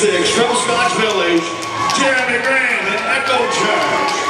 6 from Scotch Village, Jeremy Graham and Echo Church.